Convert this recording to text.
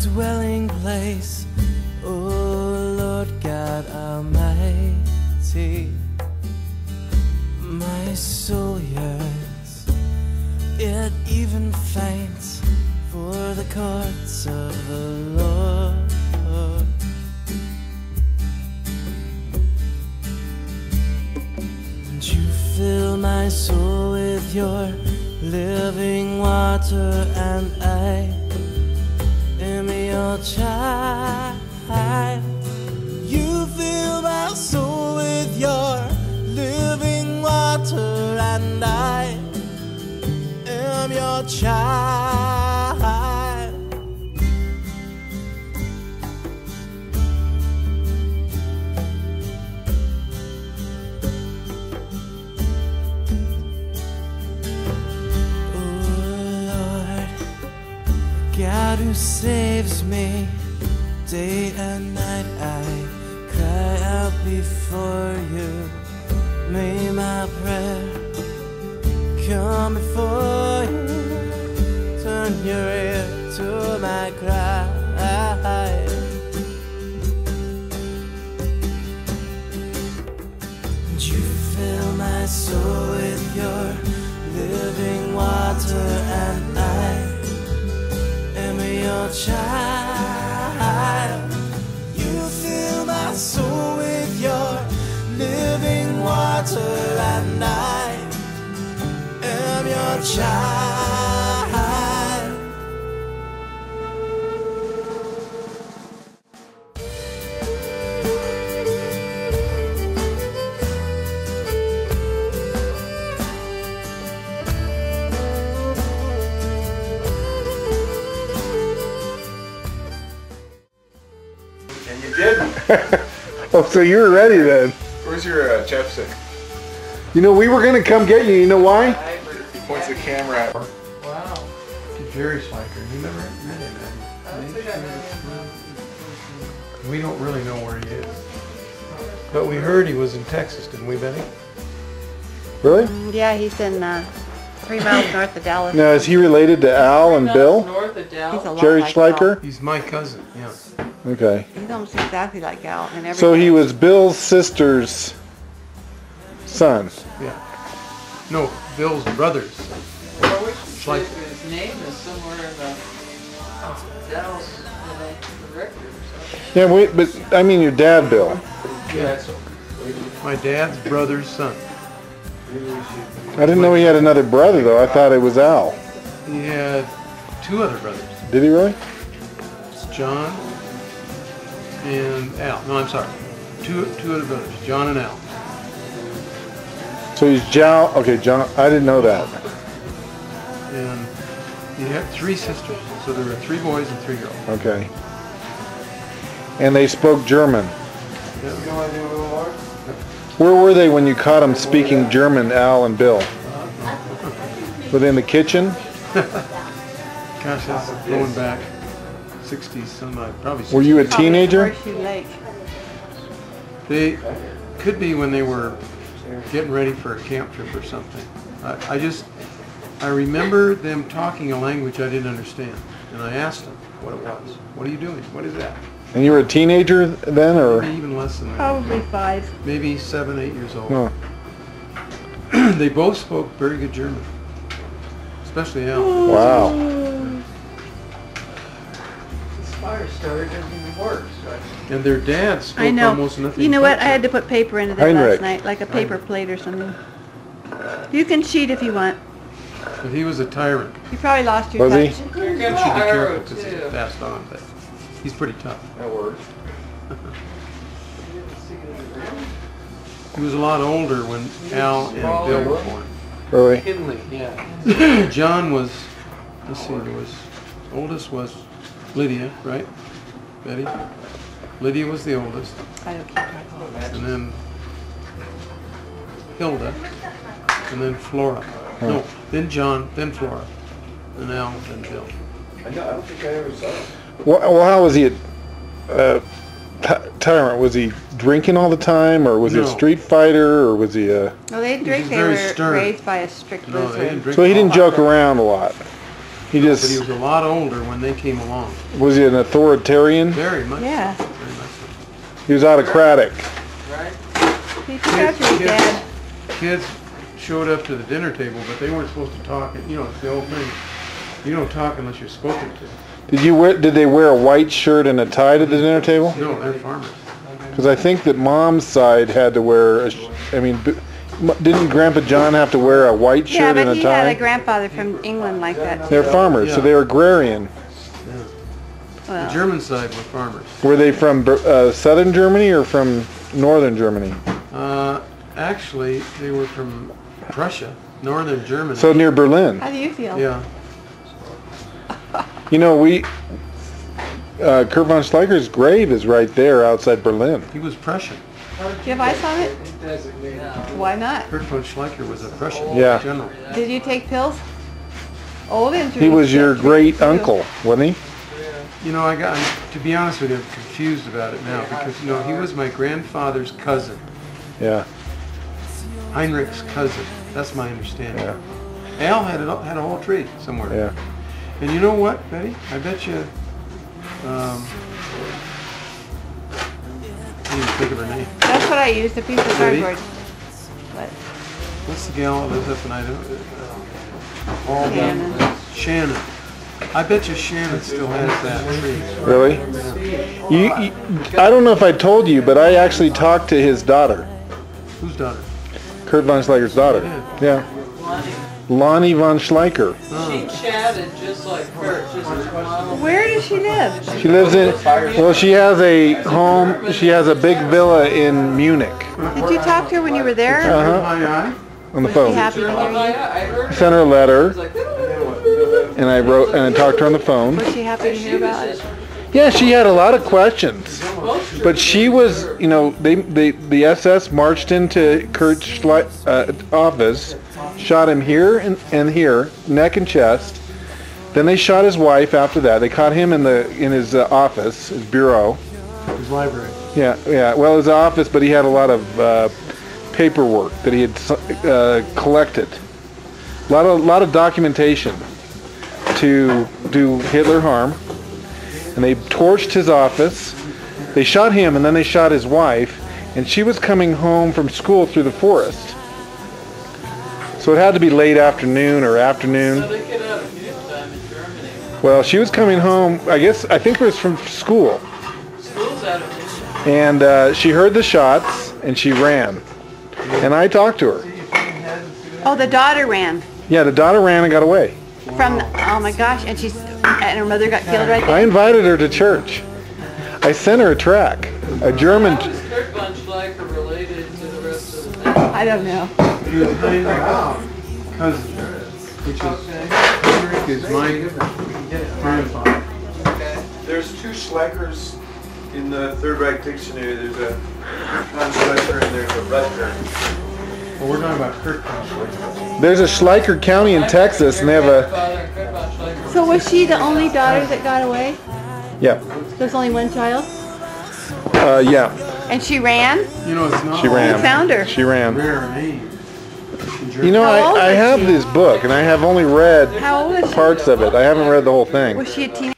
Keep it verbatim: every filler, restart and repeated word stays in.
dwelling place, O Lord God Almighty. My soul yearns, it even faints for the courts of the Lord. And you fill my soul with your living water, and I am your child. You fill my soul with your living water, and I am your child. God who saves me, day and night I cry out before you. May my prayer come before you. Turn your ear to my cry. And you fill my soul with your living water, and I your child. You fill my soul with your living water, and I am your child. And you did. Oh, so you were ready then. Where's your uh, chapstick? You know, we were going to come get you. You know why? He points the camera at. Wow. Jerry Schleicher. You never met him, have you? We don't really know where he is. But we heard he was in Texas, didn't we, Betty? Really? Yeah, he's in uh, three miles north of Dallas. Now, is he related to Al and Bill? North of Dallas. He's a lot Jerry like Schleicher? He's my cousin, yeah. Okay. Al. He's almost exactly like Al and everything. So he was Bill's sister's son. Yeah. No, Bill's brother's son. Well, which Schleicher. his name is somewhere in the Dallas, you know, the record or something. Yeah, wait, but I mean your dad, Bill. Yeah. My dad's brother's son. I didn't know he had another brother, though. I thought it was Al. He had two other brothers. Did he really? It's John and Al. No, I'm sorry. Two two other brothers, John and Al. So he's Jal. Okay, John. I didn't know that. And he had three sisters. So there were three boys and three girls. Okay. And they spoke German. Yeah. Where were they when you caught them speaking German, Al and Bill? Were they in the kitchen? Gosh, that's going back sixties, some odd, probably sixties. Were you a teenager? Horseshoe Lake. They could be when they were getting ready for a camp trip or something. I, I just, I remember them talking a language I didn't understand. And I asked them what it was. What are you doing? What is that? And you were a teenager then, or? Maybe even less than that. Probably five. Maybe seven, eight years old. No. They both spoke very good German. Especially Al. Wow. This fire starter doesn't even work. So And their dad spoke I know. almost nothing. You know what? but I had to put paper into that Heinrich. last night, like a paper plate or something. You can cheat if you want. But he was a tyrant. You probably lost your Was he? touch. You're You gonna should be hire careful him because he's too. passed on, but he's pretty tough. That works. He was a lot older when Al and Bill were born. Really? Kinley, yeah. John was, let's see, there was, oldest was Lydia, right? Betty? Lydia was the oldest. I don't keep track of it. And then Hilda. And then Flora. No, then John, then Flora. Then Al, then Bill. I know, I don't think I ever saw it. Well, well how was he a uh, ty- tyrant? Was he drinking all the time, or was he a No. street fighter, or was he a... No, they didn't He drink. was They very were stern. raised by a strict No, they didn't Lutheran. drink. So he didn't joke around a lot. He But he just, was a lot older when they came along. was he an authoritarian? Very much. Yeah. So, very much so. He was autocratic. Right? He forgot your Kids- dad. Kids showed up to the dinner table, but they weren't supposed to talk. And, you know, it's the old thing. You don't talk unless you're spoken to. Did you wear, did they wear a white shirt and a tie to the dinner table? No, they're farmers. Because I think that mom's side had to wear, a sh I mean, b m- didn't Grandpa John have to wear a white Yeah, shirt and but a he had a tie? grandfather from England like that. They're farmers, so Yeah. they were agrarian. The Well, German side were farmers. Were they from Ber- uh, southern Germany or from northern Germany? Uh, actually, they were from Prussia, northern Germany. So near Berlin. how do you feel? Yeah. You know, we, uh, Kurt von Schleicher's grave is right there outside Berlin. He was Prussian. Do you have ice on it? Why not? Kurt von Schleicher was a Prussian Yeah. general. Did you take pills? Old injuries. He was your get great too. uncle, wasn't he? You know, I got, to be honest with you, I'm confused about it now because, you know, he was my grandfather's cousin, Yeah, Heinrich's cousin. That's my understanding. yeah, Al had a, had a whole tree somewhere. yeah. And you know what, Betty? I bet you, um, I didn't even think of her name. That's what I used, a piece of Ready? cardboard. What? What's the gal that lives up in Idaho? Uh, all Shannon. the- Shannon. I bet you Shannon still has that tree. Really? You, you, I don't know if I told you, but I actually talked to his daughter, Whose daughter? Kurt von Schleicher's daughter. Yeah, Lonnie. Lonnie von Schleicher. She chatted just like Kurt, just as mom. Where does she live? She lives in, well, she has a home, she has a big villa in Munich Did you talk to her when you were there? Uh-huh. My eye? on the Was she phone. happy to Oh, hear you? yeah, I heard her. Sent her a It letter, was like, and I wrote, and I talked to her on the phone. Was she happy to hear about it? Yeah, she had a lot of questions, but she was, you know, they, they the S S marched into Kurt's Schle- uh, office, shot him here and, and here, neck and chest. Then they shot his wife after that. They caught him in the in his uh, office, his bureau. His library. Yeah, yeah. Well, his office, but he had a lot of uh, paperwork that he had uh, collected. A lot of lot of documentation to do Hitler harm. And they torched his office. They shot him, and then they shot his wife. And she was coming home from school through the forest. So it had to be late afternoon or how afternoon. they get out of noontime in Germany. Well, she was coming home. I guess I think it was from school. School's out of noontime. And uh, she heard the shots, and she ran. And I talked to her. Oh, the daughter ran Yeah, the daughter ran and got away. from. Oh my gosh! And she's and her mother got killed right I there. invited her to church. I sent her a track, a German. How is Kurt von Schleicher related to the rest of the family? I don't know. He was Heinrich's cousin, which is, Heinrich is my grandfather. There's two Schleichers in the Third Reich Dictionary. There's a von Schleicher and there's a Rutger. Well, we're talking about Kurt von Schleicher. There's a Schleicher County in Texas, and they have a. Grandfather and Kurt von Schleicher. So was she the only daughter that got away? Yeah, There's only one child, uh, yeah. and she ran. You know, it's not She ran. You found her. She a ran. rare name. You know, How old I, I was have she? this book, and I have only read How old is she? parts of it. I haven't read the whole thing. Was she a teenager?